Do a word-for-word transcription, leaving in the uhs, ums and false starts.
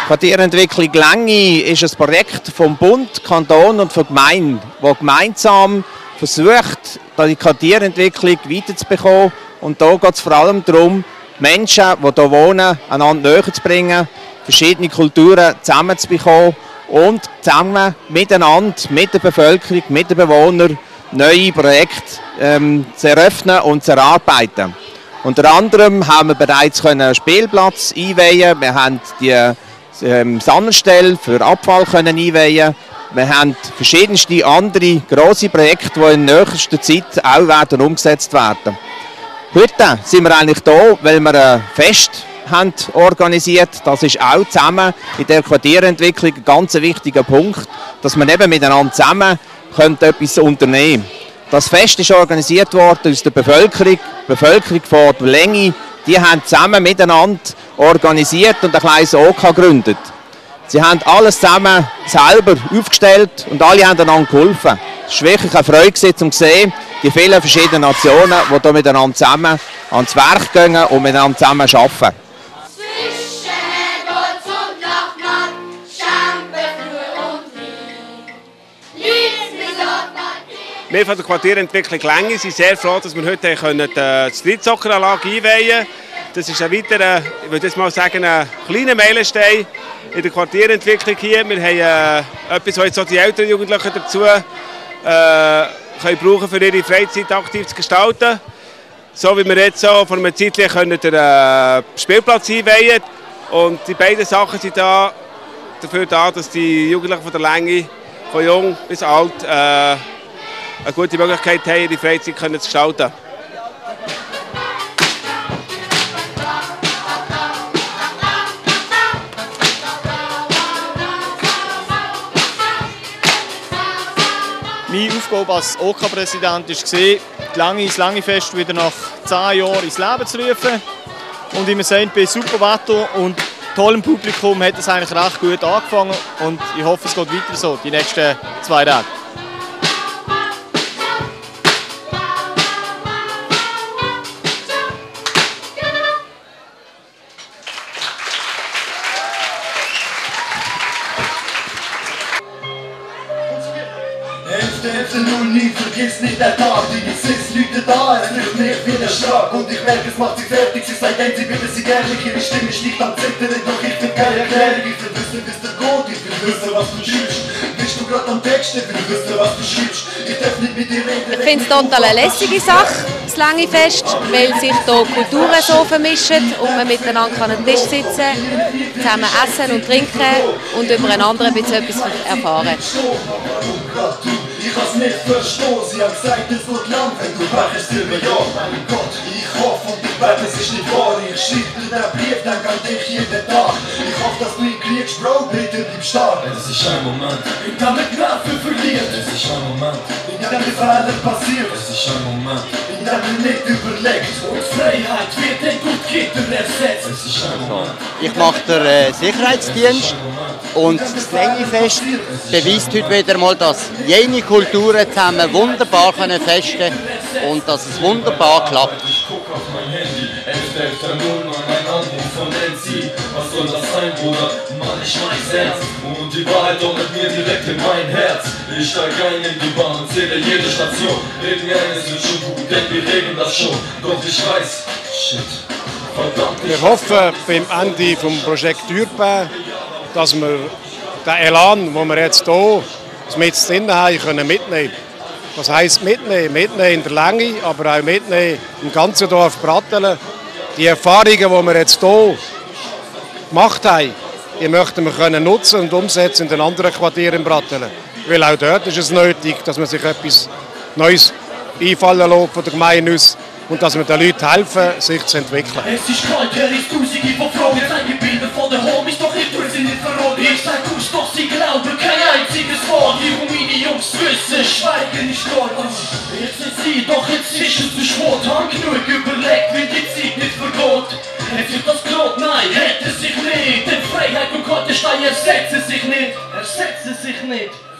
Quartierentwicklung Längi ist ein Projekt vom Bund, Kanton und von Gemeinden, das gemeinsam versucht, die Quartierentwicklung weiterzubekommen. Und da geht es vor allem darum, Menschen, die hier wohnen, einander näher zu bringen, verschiedene Kulturen zusammenzubekommen und zusammen miteinander, mit der Bevölkerung, mit den Bewohnern, neue Projekte ähm, zu eröffnen und zu erarbeiten. Unter anderem haben wir bereits einen Spielplatz einweihen, wir haben die ähm, Sammelstelle für Abfall können einweihen, wir haben verschiedenste andere grosse Projekte, die in nächster Zeit auch werden umgesetzt werden. Heute sind wir eigentlich hier, weil wir ein Fest haben organisiert. Das ist auch zusammen in der Quartierentwicklung ein ganz wichtiger Punkt, dass man eben miteinander zusammen etwas unternehmen können. Das Fest ist organisiert worden aus der Bevölkerung, die Bevölkerung von der Längi. Die haben zusammen miteinander organisiert und ein kleines OK gegründet. Sie haben alles zusammen selber aufgestellt und alle haben einander geholfen. Es war wirklich eine Freude, um zu sehen, die vielen verschiedenen Nationen, die hier miteinander zusammen ans Werk gehen und miteinander zusammen arbeiten. Wir von der Quartierentwicklung Längi sind sehr froh, dass wir heute die Streetsoccer-Anlage einweihen können. Das ist ein weiterer, ich würde jetzt mal sagen, ein kleiner Meilenstein in der Quartierentwicklung hier. Wir haben äh, etwas, was jetzt auch die älteren Jugendlichen dazu äh, können brauchen, für ihre Freizeit aktiv zu gestalten. So wie wir jetzt so vor einer Zeit können den äh, Spielplatz einweihen. Und die beiden Sachen sind da dafür da, dass die Jugendlichen von der Längi, von jung bis alt, äh, eine gute Möglichkeit haben, ihre Freizeit zu gestalten. Meine Aufgabe als OK-Präsident war, die Längi, das Längi-Fest wieder nach zehn Jahren ins Leben zu rufen. Und wie wir sehen, bei super Wetter und tollem Publikum hat es eigentlich recht gut angefangen. Und ich hoffe, es geht weiter so, die nächsten zwei Tage. elfte null neun, vergiss nicht den Tag, die sechs Leute da, es trifft mich wie der Schlag. Und ich merke, es macht sie fertig, sie sagt, sie bitte sie ehrlich, ihre Stimme ist nicht am Zittern, doch ich bin keine Erklärung, ich will wissen, bis der Gott, ich will wissen, was du schreibst. Bist du gerade am Text, ich will wissen, was du schreibst, ich darf nicht mit dir reden. Ich finde es total eine lässige Sache, das Längi-Fest, weil sich hier Kulturen so vermischen und man miteinander an den Tisch sitzen, zusammen essen und trinken und übereinander ein bisschen etwas erfahren. Ich hab's nicht verstanden, sie haben gesagt, es wird lang, wenn du wachst, Silber, ja, mein Gott, ich hoffe und ich weiß, es ist nicht wahr, ich schreib dir den Brief, dann kann ich jeden Tag, ich hoffe, dass du ihn kriegst, Bro, bitte bleib stark. Es ist ein Moment, in dem mit Nerven verliert, es ist ein Moment, in dem die Fehler passiert, es ist ein Moment, in dem du nicht überlegt, und Freiheit wird den Gutgitter ersetzt, es ist ein Moment. Ich mache den äh, Sicherheitsdienst und das Längi-Fest beweist heute wieder mal, dass jene Kulturen zusammen wunderbar können festen und dass es wunderbar klappt. Ich guck auf mein Handy, elf elf null neun, ein Anruf von Nancy. Was soll das sein, Bruder? Mann, ich mein's ernst. Und die Wahrheit doch mit mir direkt in mein Herz. Ich steig ein in die Bahn und zähle jede Station. Reden wir ein, es wird schon gut, denn wir regeln das schon. Doch ich weiß, shit, verdammt. Wir hoffen beim Ende vom Projekt Urbain, dass wir den Elan, den wir jetzt hier mit drin haben, können mitnehmen. Was heisst mitnehmen? Mitnehmen in der Länge, aber auch mitnehmen im ganzen Dorf Brattelen. Die Erfahrungen, die wir jetzt hier gemacht haben, die möchten wir können nutzen und umsetzen in den anderen Quartieren in Brattelen. Weil auch dort ist es nötig, dass man sich etwas Neues einfallen lässt von der Gemeinde aus und dass wir den Leuten helfen, sich zu entwickeln. Es ist kalt, er ist tausende von Fragen, seine Bilder von der Homies, doch ich tue sie nicht verraten. Ich sag Kuss, doch sie glauben kein einziges Wort. Die und meine Jungs wissen, Schweigen ist dort. Jetzt sind sie, doch jetzt ist es zu spät. Haben genug überlegt, wie die Zeit nicht vergeht. Hat sich das gelohnt? Nein, hätte sich nicht. Denn Freiheit und Gottesstein ersetzen sich nicht. Ersetzen sich nicht.